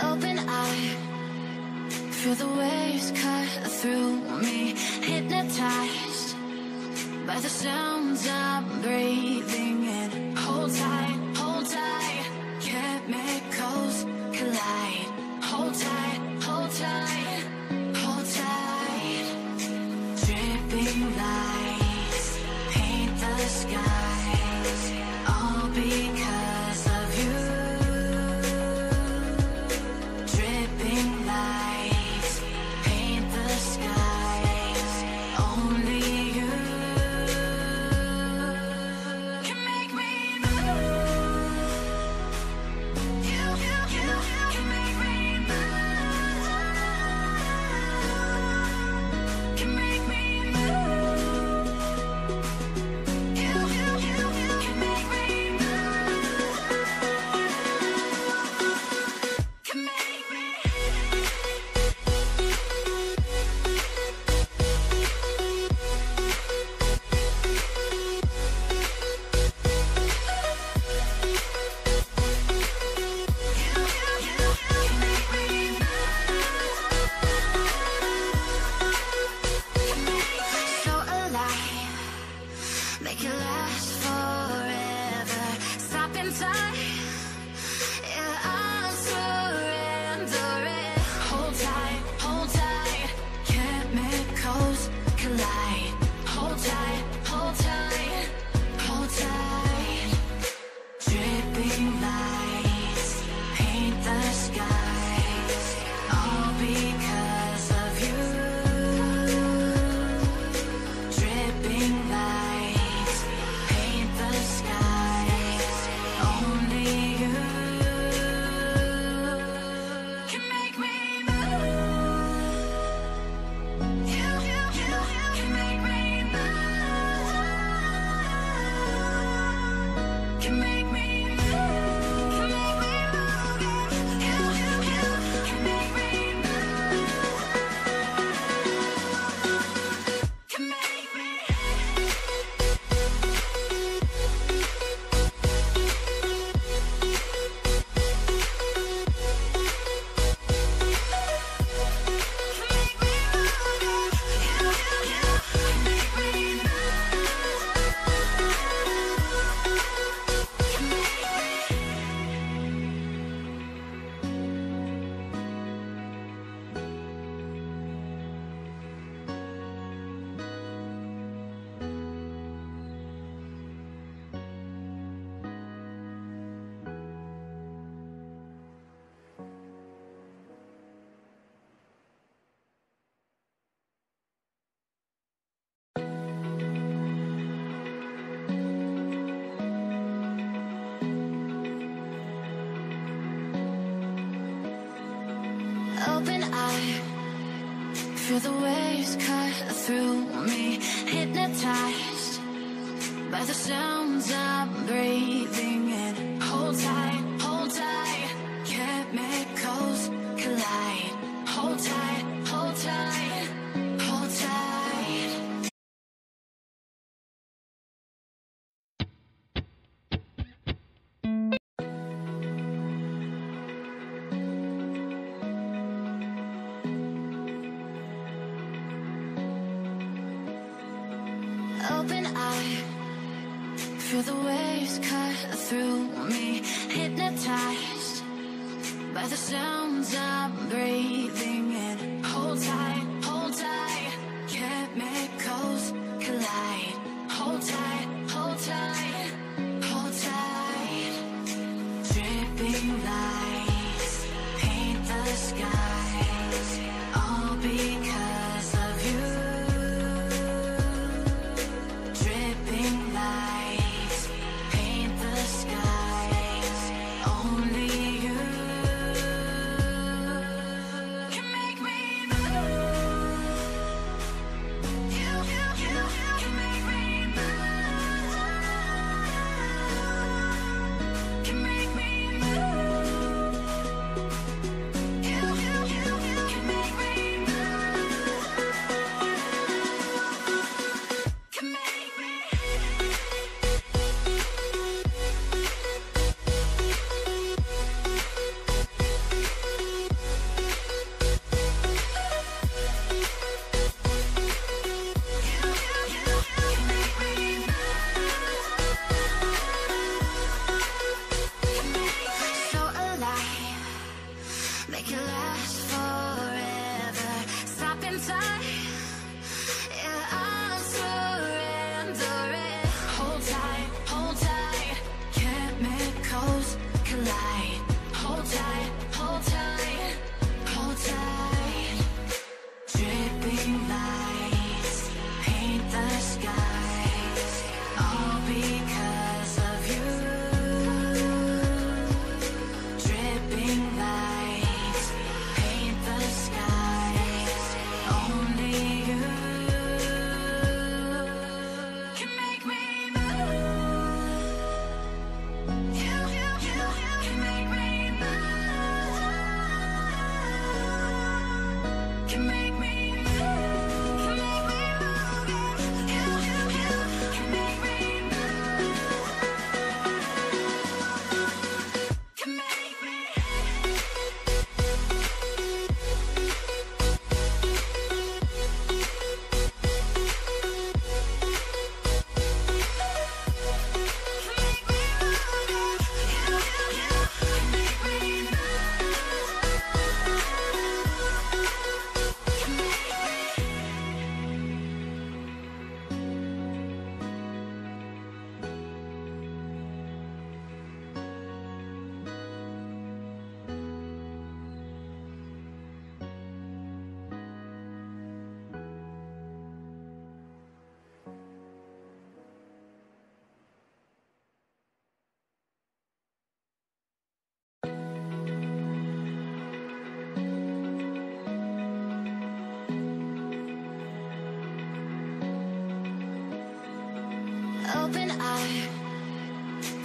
Open eye, feel the waves cut through me, hypnotized by the sounds I'm breathing in. Hold tight, chemicals collide. Hold tight, hold tight, hold tight. Dripping lights paint the skies, all because of you. Dripping lights paint the skies, only you can make me move. You can make me move. Can make me move. You can make me move. Can make me. So alive, make it last forever. Stop in time, yeah, I'll surrender it. Hold tight, chemicals collide. Hold tight, hold tight, hold tight. Dripping lights paint the skies, all because of you. Dripping lights paint the skies, only you can make me move. You can make me move. Can make me move. Can make me move. You can make me move. Can make me. Open eye, feel the waves cut through me, hypnotized by the sounds I'm breathing in. Hold tight, chemicals collide. Hold tight, hold tight, hold tight. Open eye, feel the waves cut through me, hypnotized by the sounds I'm breathing in. Hold tight, chemicals collide. Hold tight, hold tight, hold tight. Dripping lights paint the skies, all because of you. Dripping lights paint the skies, only you can make me move. You can make me move.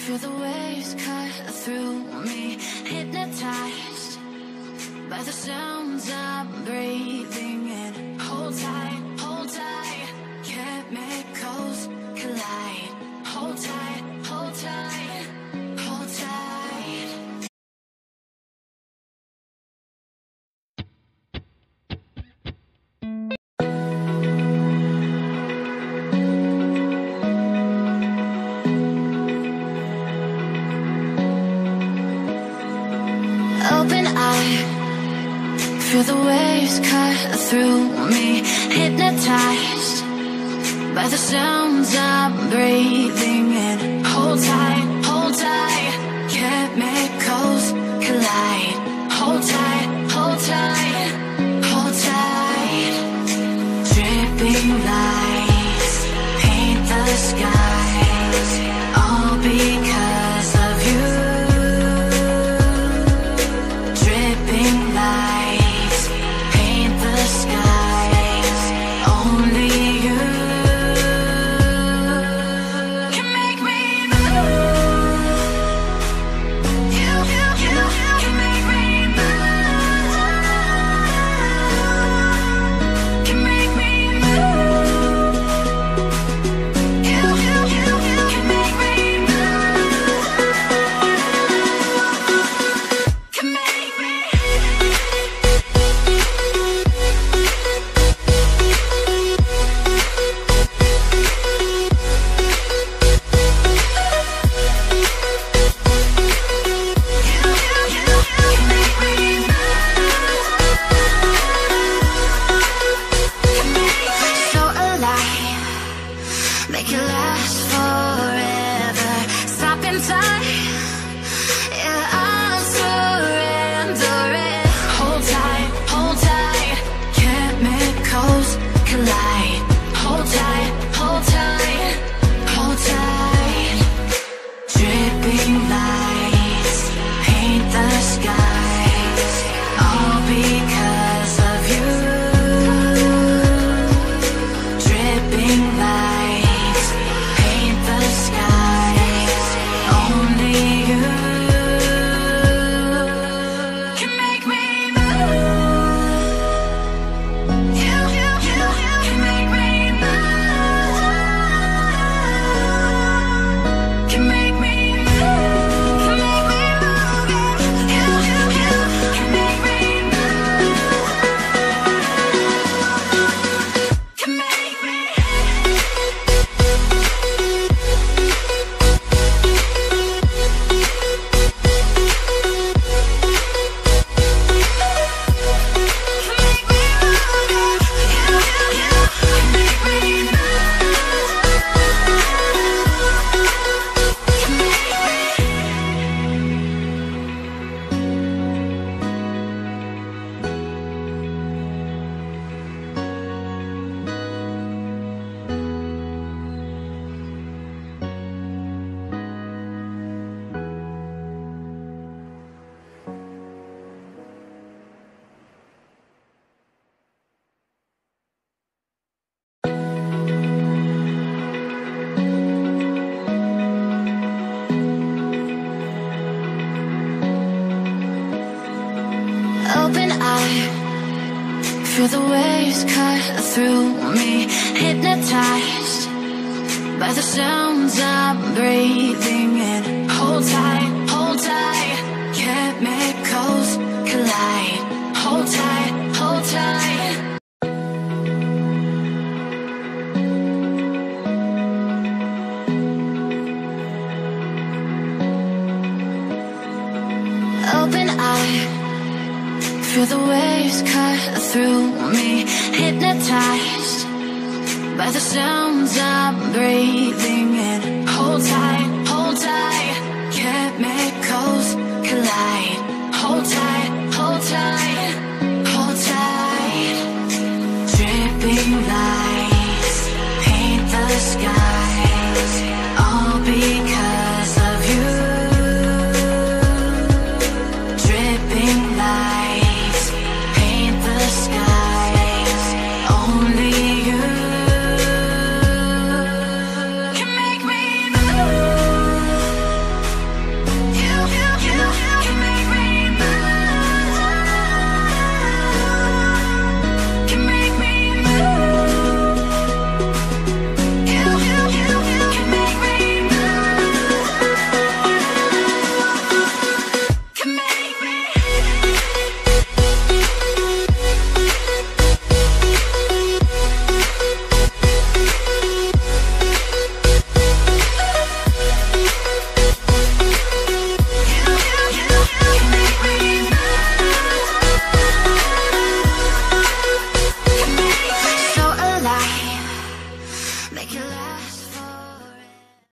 Feel the waves cut through me, hypnotized by the sounds I'm breathing in. Hold tight, chemicals collide. Hold tight, hold tight, hold tight. Open eye, feel the waves cut through me, hypnotized by the sounds I'm breathing in. Hold tight, chemicals collide. Hold tight, hold tight, hold tight. Dripping lights paint the skies, all because of you. Dripping lights paint the skies, only you can make me move. You can make me move. Can make me move. You can make me move. Can make me. So alive, make it last forever. Stop in time, yeah, I'll surrender it. Hold tight, chemicals collide. Hold tight, hold tight. Dripping lights paint the skies, all because of you. Dripping lights paint the skies, only you can make me move. You can make me move. Can make me move. Can make me move. You can make me move. Can make me. Open eye, feel the waves cut through me, hypnotized by the sounds I'm breathing in. Hold tight, chemicals collide. Hold tight, hold tight. Open eye, feel the waves cut through me, hypnotized by the sounds I'm breathing in. Hold tight,